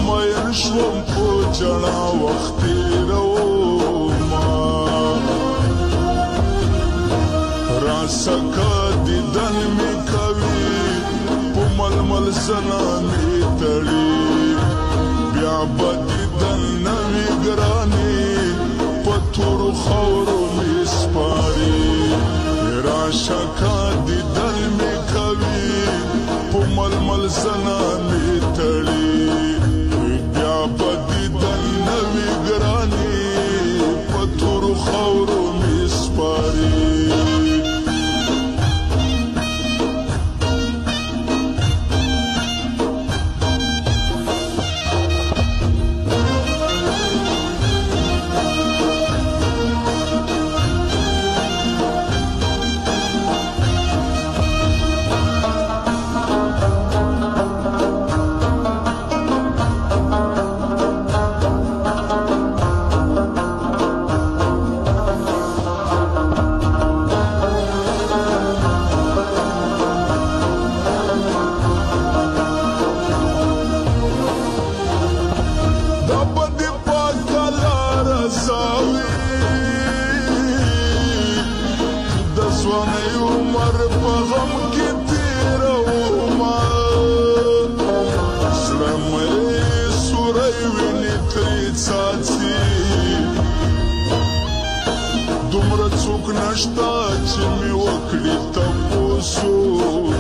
مین شوم په جړا وخت تېرومه راسکه دیدن مې کوي په ململ زنانې تړي بیا به دیدن نه وي ګرانې په تورو خاورو مې سپاري راشکه دیدن مې کوي په ململ زنانې تړي بیا به دیدن نه وي ګرانې په تورو خاورو مې سپاري ځوانۍ عمر په غم کې تېرومه زړه مې سوری وینې ترې څاڅي دومره څوک نشته چې مې وکړي تپوسونه